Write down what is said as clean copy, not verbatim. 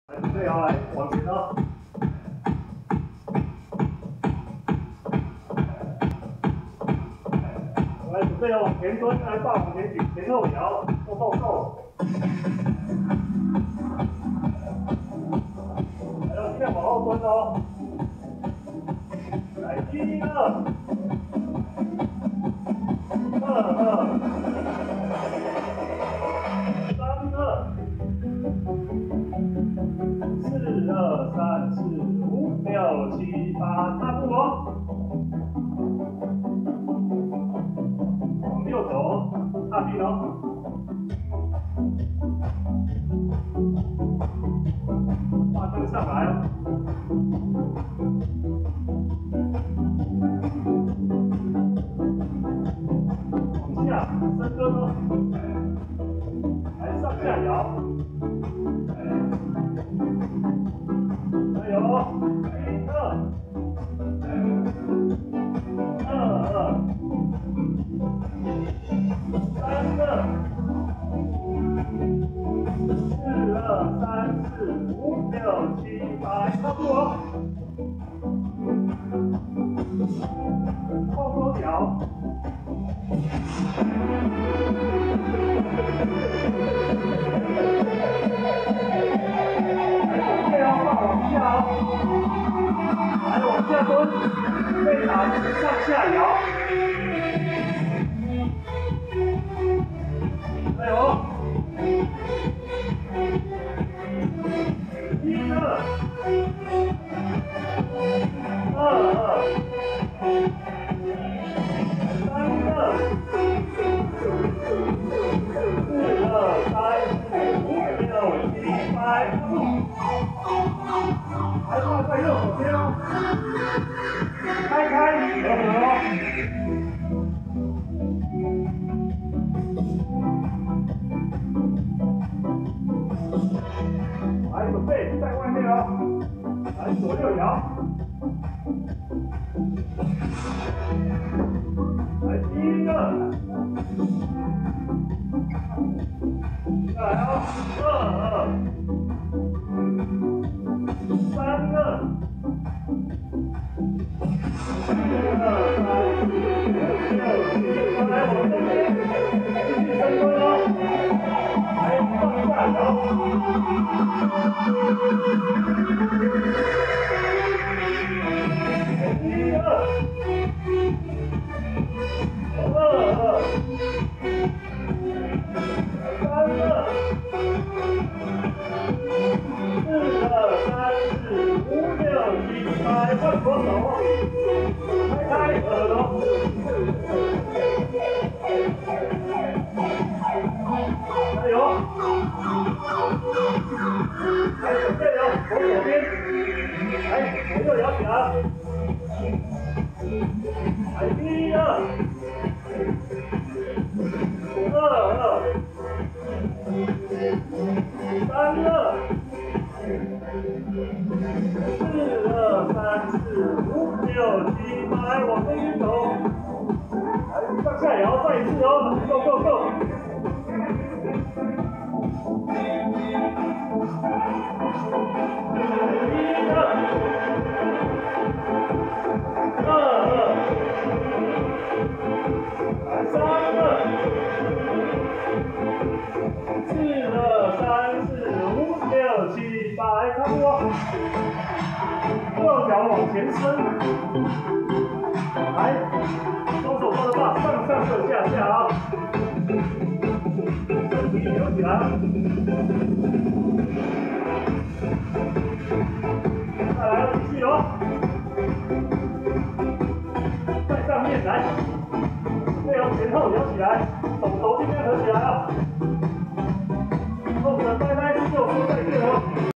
来，准备好，来往前哦。来，准备往前蹲，来抱往前举，前后摇，动。来了，尽量往后蹲哦。来，1、2、2、2、3、2、4、2、3、4、5、6、7、8，踏步哦。往右走，踏平哦。画灯上来哦。往下深蹲哦。来上下摇。加油哦！1、2、2、3、2、4、3、4、5、6、7、8，差不多。后勾脚。来，准备哦，放往下哦。来，往下蹲，背打上下摇。加油哦！1、2、2、2、3、2、4、3、4、5、6、7、8，还放在右手边哦。开，合哦。来，准备在外面哦。来，左右摇。来，第1个。再来哦，2、2、3、2、4、3、4、5、6、7，来往这边，继续深蹲哦。来，上下摇。1、2、2、2、3、2、4、3、4、5、6、7、8，换左手，开，耳朵。加油！来，准备哦，从左边，来，左右摇起来。来，1、2、2、3、2、4、3、4、5、6、7、8，往这边走。来，上下摇，再一次哦 ，Go！ 差不多，右脚往前伸，来，双手抓着把，上下啊，身体扭起来，再来，继续哦，在上面来，对哦，前后摇起来，手